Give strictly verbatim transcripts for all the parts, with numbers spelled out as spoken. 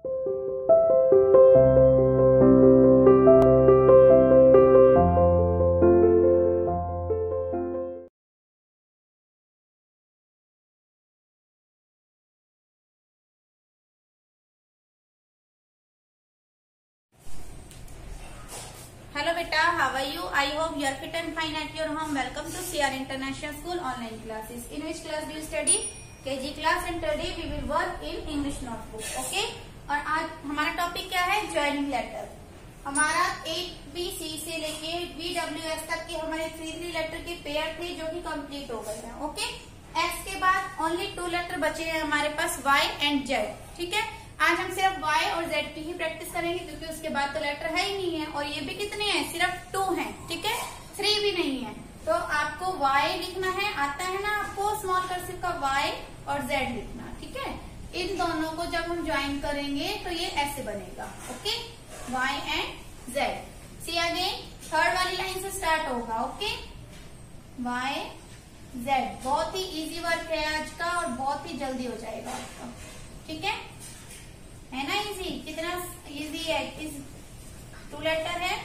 Hello beta, how are you? I hope you are fit and fine at your home. Welcome to C R International School online classes. In which class do you study? K G class, and today we will work in English notebook. Okay? और आज हमारा topic क्या है? Joining letter. हमारा A B C से लेके B W S तक के हमारे थ्री थ्री लेटर के पेयर थे जो कि कंप्लीट हो गए हैं. ओके? एस के बाद ओनली टू लेटर बचे हैं हमारे पास, वाई एंड जेड. ठीक है? आज हम सिर्फ y और z की ही प्रैक्टिस करेंगे क्योंकि उसके बाद तो लेटर है ही नहीं है, और ये भी कितने हैं? सिर्फ टू हैं. ठीक है? थ्री भी नहीं है. तो आपको y लिखना है, आता है ना आपको स्मॉल कर्सिव का y और z लिखना. ठीक है? इन दोनों को जब हम ज्वाइन करेंगे तो ये ऐसे बनेगा. Okay? y and z. See again, third वाली लाइन से स्टार्ट होगा. ओके? y z. बहुत ही इजी वर्क है आज का और बहुत ही जल्दी हो जाएगा आपका. ठीक है? है ना इजी? कितना इजी है. इस टू लेटर है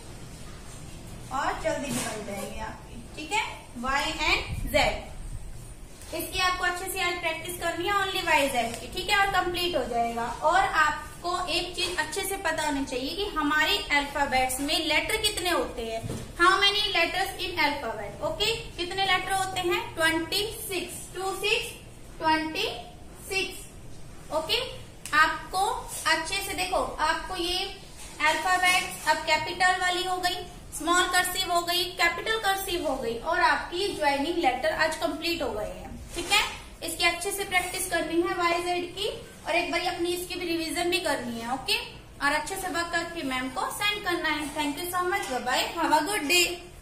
और जल्दी निकल जाएगी आपकी. ठीक है? y and z. इसकी आपको अच्छे से आज प्रैक्टिस करनी है, ओनली y z की. ठीक है? और कंप्लीट हो जाएगा. और आपको एक चीज अच्छे से पता होनी चाहिए कि हमारे अल्फाबेट्स में लेटर कितने होते हैं. How many letters in alphabet? Okay? कितने लेटर होते हैं? Twenty six. Two six twenty six. Okay? आपको अच्छे से देखो, आपको ये अल्फाबेट अब कैपिटल वाली हो गई, स्मॉल कर्सिव हो गई, कैपिटल कर्सिव हो गई, और आपकी ज्वाइनिंग लेटर आज कंप्लीट हो गए हैं. ठीक है? इसकी अच्छे से प्रैक्टिस करनी है वाई जेड की, और एक बार अपनी इसकी भी रिवीजन भी करनी है. ओके? और अच्छे से वर्क करके मैम को सेंड करना है. Thank you so much. Bye bye. Have a good day.